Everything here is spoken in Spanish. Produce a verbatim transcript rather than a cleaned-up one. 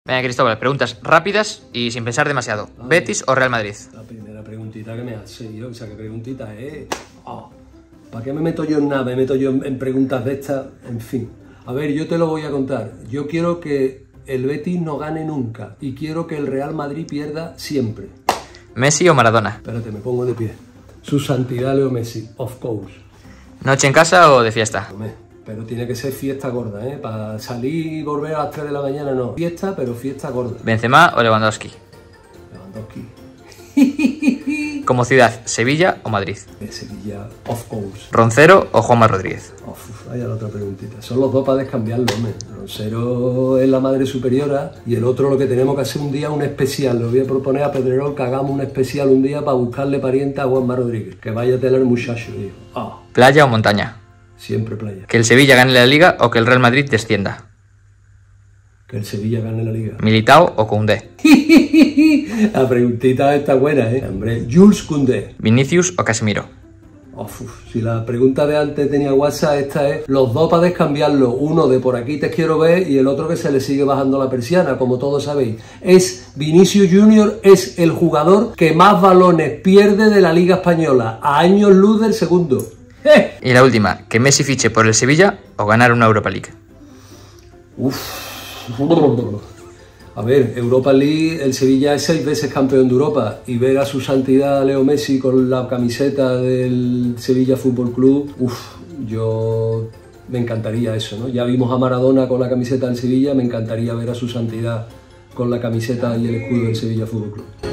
Venga, Cristóbal, preguntas rápidas y sin pensar demasiado. Ah, ¿Betis o Real Madrid? La primera preguntita que me hace yo, o sea, ¿qué preguntita es? Oh, ¿para qué me meto yo en nada? Me meto yo en, en preguntas de estas, en fin. A ver, yo te lo voy a contar. Yo quiero que el Betis no gane nunca y quiero que el Real Madrid pierda siempre. ¿Messi o Maradona? Espérate, me pongo de pie. Su santidad Leo Messi, of course. ¿Noche en casa o de fiesta? Hombre, pero tiene que ser fiesta gorda, ¿eh? Para salir y volver a las tres de la mañana no. Fiesta, pero fiesta gorda. ¿Benzema o Lewandowski? Lewandowski. Como ciudad, ¿Sevilla o Madrid? De Sevilla, of course. ¿Roncero o Juanma Rodríguez? Uf, vaya la otra preguntita. Son los dos para descambiarlo, hombre. Roncero es la madre superiora y el otro lo que tenemos que hacer un día un especial. Lo voy a proponer a Pedrerol que hagamos un especial un día para buscarle pariente a Juanma Rodríguez. Que vaya a tener muchacho, tío. Oh. ¿Playa o montaña? Siempre playa. ¿Que el Sevilla gane la Liga o que el Real Madrid descienda? Que el Sevilla gane la Liga. ¿Militao o Koundé? La preguntita está buena, ¿eh? Hombre, Jules Koundé. ¿Vinicius o Casemiro? Uf, si la pregunta de antes tenía WhatsApp, esta es los dos para descambiarlo. Uno de por aquí te quiero ver y el otro que se le sigue bajando la persiana, como todos sabéis. Es Vinicius Junior, es el jugador que más balones pierde de la Liga Española. A años luz del segundo. ¡Eh! Y la última, ¿que Messi fiche por el Sevilla o ganar una Europa League? Uf. A ver, Europa League, el Sevilla es seis veces campeón de Europa y ver a su santidad Leo Messi con la camiseta del Sevilla Fútbol Club, uff, yo me encantaría eso, ¿no? Ya vimos a Maradona con la camiseta del Sevilla, me encantaría ver a su santidad con la camiseta y el escudo del Sevilla Fútbol Club.